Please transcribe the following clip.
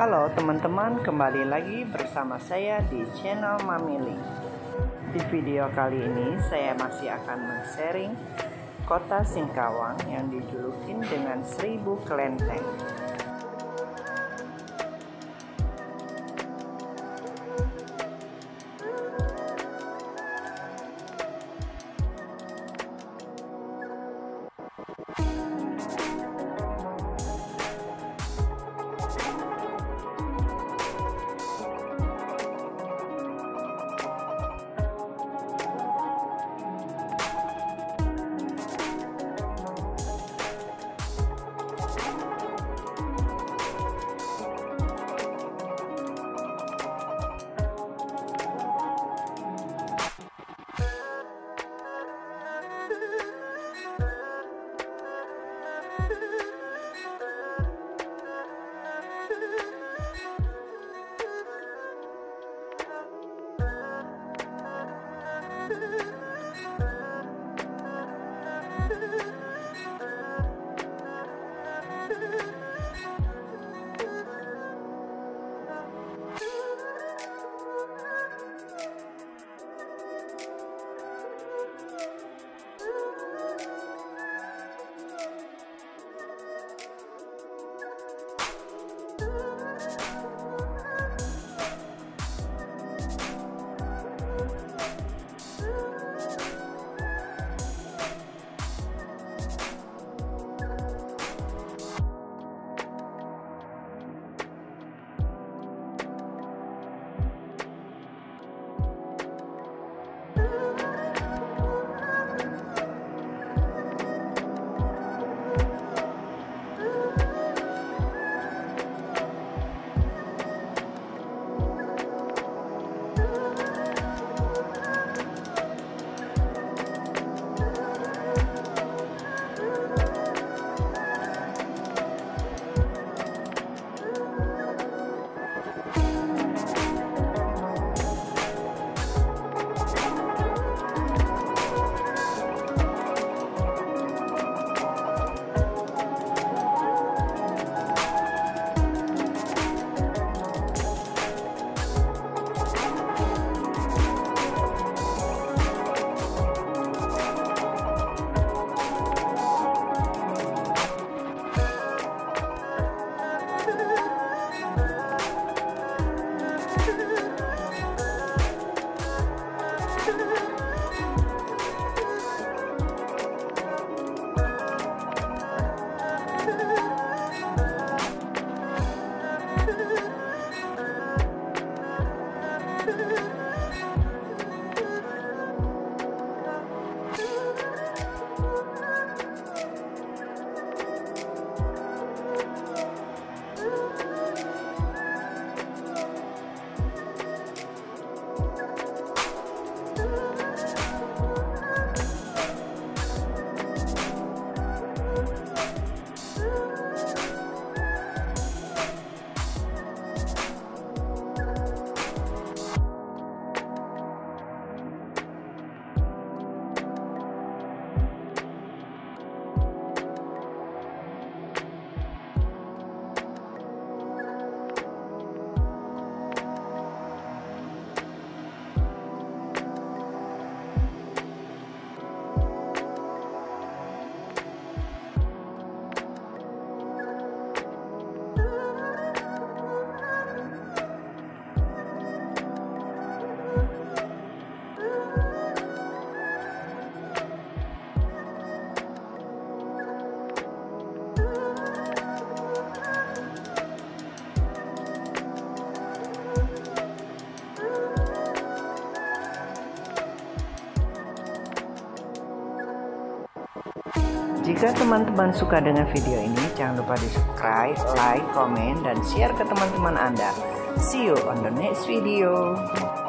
Halo teman-teman, kembali lagi bersama saya di channel Mamili. Di video kali ini saya masih akan men-sharing kota Singkawang yang dijulukin dengan 1000 kelenteng. Jika teman-teman suka dengan video ini, jangan lupa di subscribe, like, komen, dan share ke teman-teman Anda. See you on the next video.